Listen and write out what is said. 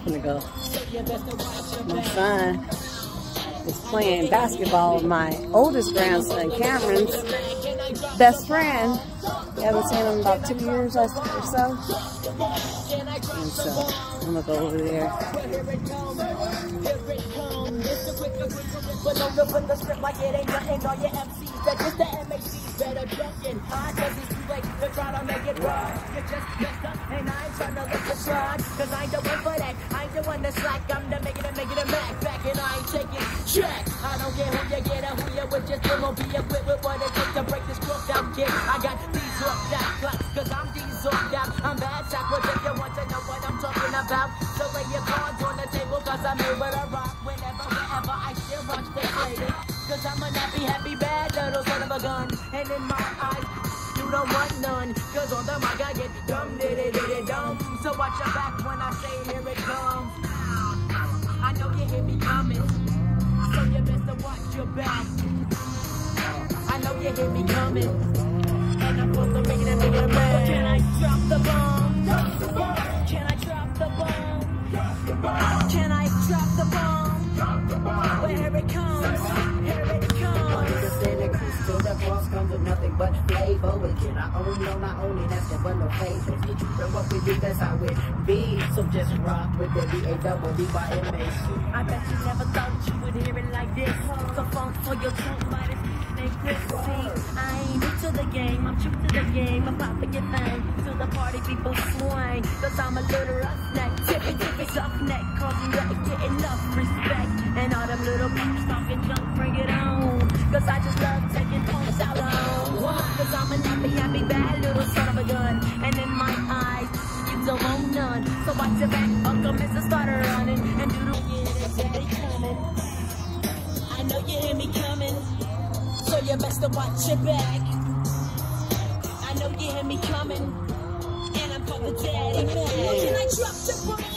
gonna go. My son is playing basketball with my oldest grandson, Cameron's best friend. I haven't seen him in about 2 years or so. And so I'm gonna go over there. I don't care who you get or who you with, just will be equipped with what it takes to break this crook down kid. I got these hooked out clocks, cause I'm these hooked out. I'm bad shot, if you want to know what I'm talking about. So lay your cards on the table, cause I'm able to rock whenever, wherever I still watch the play. Cause I'm a happy, bad little son of a gun. And in my eyes, you don't want none. Cause on the mic I get dumb, dumb. So watch your back when I say here it comes. I know you hear me coming, so you best to watch your back. I know you hear me coming, and I'm supposed to make it a man. Can I drop the bomb? Can I drop the bomb? Can I drop the bomb? Where it comes, here it comes. Till the boss comes with nothing but flavor. We cannot own, no, not only that's the but no favors. Get you know what we do, that's how it be. So just rock with the B-A-double-D-Y-M-A. I bet you never thought you would hear it like this. So funk for your trunk by this name Chris. See, I ain't new to the game, I'm true to the game. I'm popping your thing to the party people swing. Cause I'm a little roughneck, tippy, soft neck. Cause you ain't get enough respect. And all them little peeps talking junk, bring it on. Cause I just love taking points out on. Cause I'm a happy, bad little son of a gun. And in my eyes, you don't want none. So watch your back, Uncle Mr. Starter running. And do the daddy coming. I know you hear me coming, so you best to watch your back. I know you hear me coming, and I'm called the daddy man. Can I drop the bomb?